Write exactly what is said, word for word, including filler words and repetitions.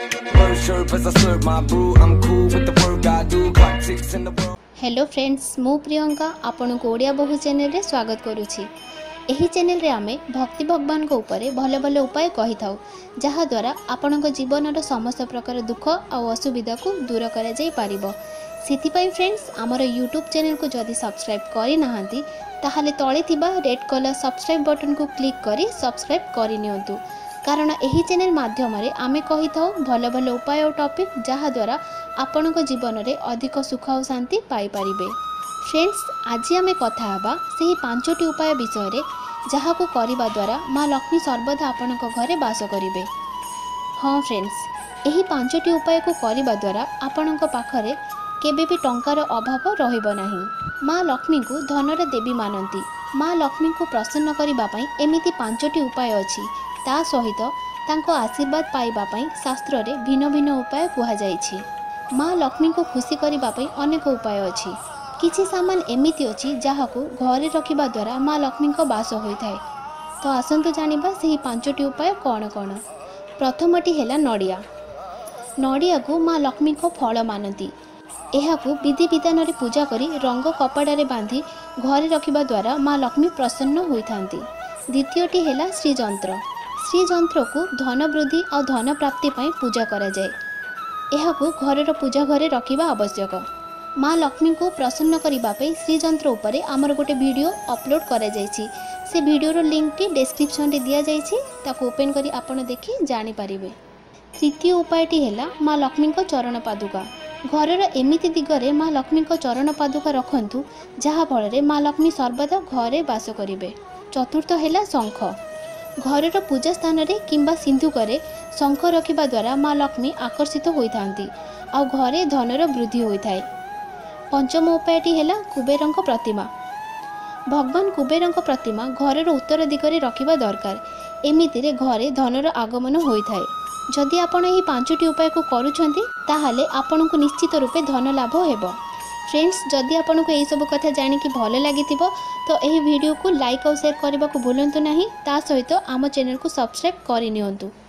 Hello friends, मु प्रियंका आपण को ओडिया बहु चैनल रे स्वागत करुछि। एही चैनल रे आमे भक्ति भगवान को ऊपर भले भले उपाय कहि थाउ, जहा द्वारा आपणक जीवन रो समस्त प्रकार दुख आ असुविधा को दूर करा जाई पारिबो। सिथिपाई फ्रेंड्स, आमर यूट्यूब चैनल को जदि सब्सक्राइब करि नाहांती ताहाले तळे थिबा रेड कलर सब्सक्राइब बटन को क्लिक करी सब्सक्राइब करि नियंतु, कारण एही चैनल माध्यम रे आमे कहि थाउ भले भले उपाय और टॉपिक जहा द्वारा आपणक जीवन रे अधिक सुख और शांति पाई पारिबे। फ्रेंड्स, आज आमे कथा हबा सेही पांचटी उपाय विषय रे जहा को करिबा द्वारा मां लक्ष्मी सर्वदा आपणक घरे वास करिवे। हाँ फ्रेंड्स, एही पांचटी उपाय को करिबा द्वारा आपणक पाखरे केबे भी टंकार अभाव रहिबो नाही। मां लक्ष्मी को धनर देवी मानती। मां लक्ष्मी को प्रसन्न करिबा पई एमिति पांचटी उपाय अछि। ता सहित तांको आशीर्वाद पाइबा पई शास्त्र रे भिन्न भिन्न उपाय कुहा जाइछि। मां लक्ष्मी को खुशी करिबा पई अनेक उपाय अछि। किछि सामान एमिति अछि जहा को घरे रखिबा द्वारा मां लक्ष्मी को वास होइथाय। तो आसंतु जानिबा सेही पांचटी उपाय कोन कोन। प्रथमटी हेला नडिया। नडिया को मां लक्ष्मी को फल मानती। एहा को विधि विधान रे पूजा करी रंग कपड़ा रे बांधी घरे रखिबा द्वारा मां लक्ष्मी प्रसन्न होइथांती। द्वितीयटी हेला श्रीजंत्र। श्रीजंत्र को धन वृद्धि और धन प्राप्ति पई पूजा करा जाए। एहा को घरर पूजा घरे रखिबा आवश्यक। मां लक्ष्मी को प्रसन्न करिबा पई श्रीजंत्र उपरे आमर गोटे वीडियो अपलोड करा जायछि। से वीडियो रो लिंक टी डिस्क्रिप्शन रे दिया जायछि, ताको ओपन करी आपण देखि जानि पारिबे। तृतीय उपायटी हेला मां लक्ष्मी को चरण पादुका। घरर एमिति दिगरे मां लक्ष्मी को चरण पादुका रखंतु जहा फल रे मां लक्ष्मी सर्वदा घरे वास करिवे। चतुर्थ हेला शंख। घरर पूजा स्थान रे किंबा सिंधुकरे शंख रखिबा द्वारा मां लक्ष्मी आकर्षित होइथांती आ घरे धनर वृद्धि होइथाय। पंचम उपायटी हेला कुबेरंक प्रतिमा। भगवान कुबेरंक प्रतिमा घरर उत्तर दिगरे रखिबा दरकार। एमिति रे घरे धनर आगमन होइथाय। जदि आपण एही पांचटी उपाय को करूछंती ताहाले आपण को निश्चित रूपे धन लाभ हेबो। फ्रेंड्स, जदि आपण को एही सब कथा जानि कि भल लागितिबो तो एही वीडियो को लाइक और शेयर करबा को भूलंतु नाही। ता सहित आम चैनल को सब्सक्राइब करि नियंतु।